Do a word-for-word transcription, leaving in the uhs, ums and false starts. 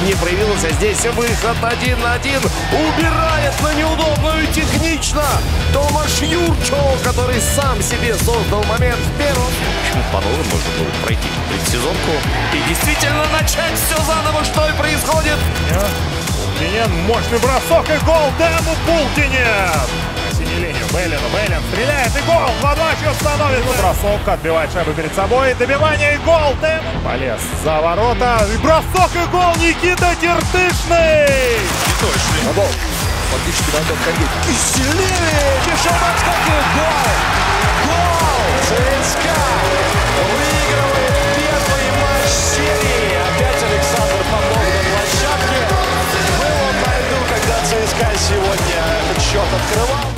не проявилась, а здесь выход один на один. Убирает на неудобную технично Томаш Юрчо, который сам себе создал момент в первом. Почему по-новому можно было пройти предсезонку И действительно начать все заново, что и происходит. Пултинен, мощный бросок и гол Дэму Пултинен. На синей линии Беллину, Беллин стреляет и гол. два-два счет становится. Бросок, отбивает шайбу перед собой. Добивание и гол Дэму. Полез за ворота. И бросок и гол Никита Тертышный. На бол. Фактически надо отходить. Киселевич! Пришел на отскок и гол! Гол! ЦСКА выигрывает первый матч серии. Опять Александр Попов на площадке. Был он на льду, когда ЦСКА сегодня этот счет открывал.